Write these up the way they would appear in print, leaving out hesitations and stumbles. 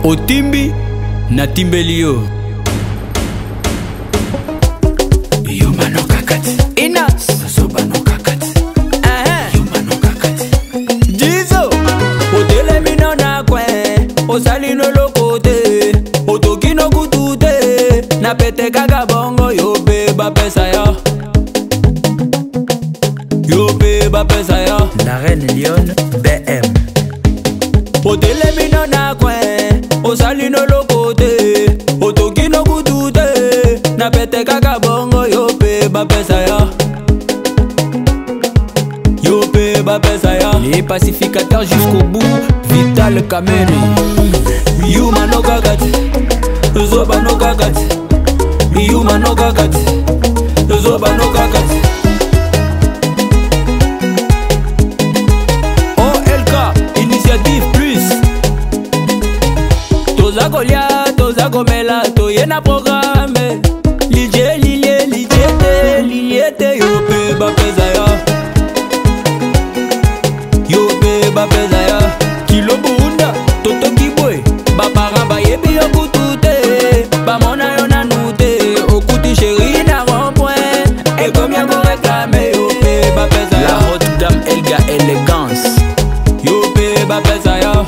Otimbi na Timbelio. Yuma no kakati Inas Zoba no kakati Yuma no kakati Jizo Otele mino na kwe Osali no lokote Otoki no kutute Na pete kaka bongo Yope ba pesa ya Yope ba pesa ya La Reine Lyon BM. Otele mino na kwe Osali no lokote Otoki no kutute Na pete kaka bongo Yope ba pesa ya Yope ba pesa ya. Les pacificateurs jusqu'au bout. Vital Kameni. Yuma no kakati Zoba no kakati Yuma no kakati Zoba no kakati. OLK Initiative Plus. Toza kolia, toza komela, toye na programme. Lilie, lilie, liliete, liliete. Yope ba pesa ya. Yope ba pesa ya. Kilo bunda, toto kiboy. Babara ba yebi yo kutute. Ba mona yo na nute. Okuti chéri na rond-point. Et comme y'a go réclamer. Yope ba pesa ya. La haute dame Elga Élégance. Yope ba pesa ya.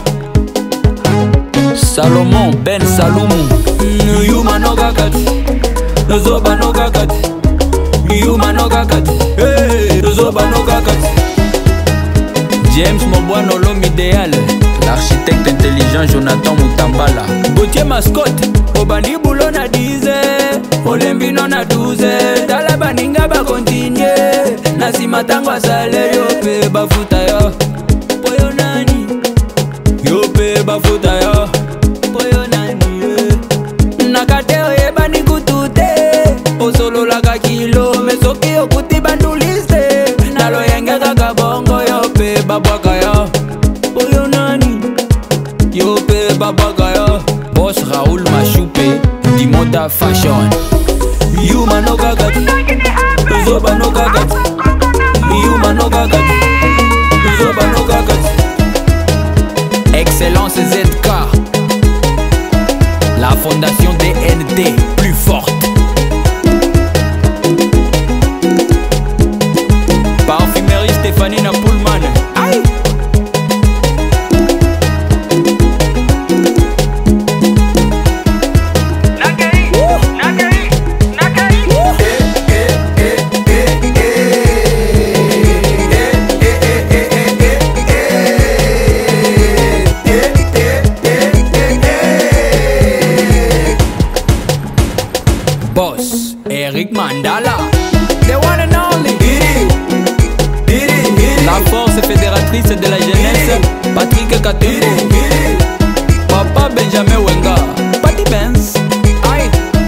Salomon Ben Saloumou. Yuma no kakati Zoba no kakati Yuma no kakati Zoba no kakati. James Mobwano l'homme idéal. L'architecte intelligent Jonathan Mutambala. Gauthier mascotte Obani boulot na 10. Olembi non na 12. Tala baninga ba continue. Nasima tango asale. Yope bafuta yo Poyo nani Yope bafuta yo Poyo nani Nakate oyebani kutute. Osolo laka kilo. Mesoki okuti banduliste. Nalo yenge kaka bongo. Yope babwaka yo Poyo nani Yope babwaka yo. Boss Raoul Machoupe. Dimoda Fashion. Yuma no kakati Zoba no kakati Yuma no kakati Zoba no kakati. Excellence ZK. La fondation DNT plus forte. Parfumerie Stéphanie na Pullman. Aïe. Boss Eric Mandala. The one and only. La force fédératrice de la jeunesse. Patrick Katembo. Papa Benjamin Wenga. Patty Benz. Aïe.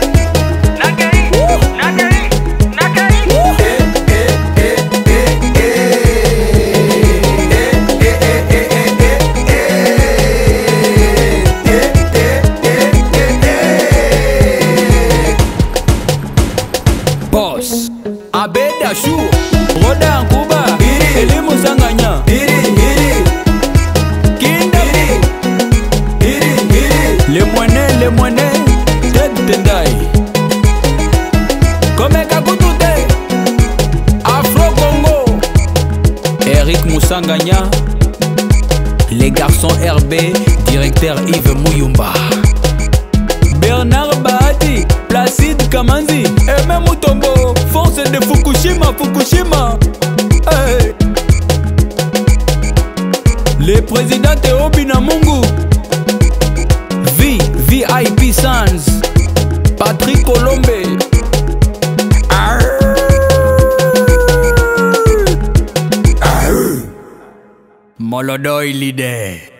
Boss Abeda Chou. Roda Nkuba. Elimu Sanganya. Kinda. Les moines Ted Tendai. Komeka Kutute. Afro Congo. Eric Moussanganya. Les garçons RB. Directeur Yves Mouyumba. Bernard Bahati. Placide Kamanzi. Aimé Mutombo. Force de Fukushima. Hey. Le président Théo Binamungu. VIP Sans. Patrick Colombe. Molodoy leader.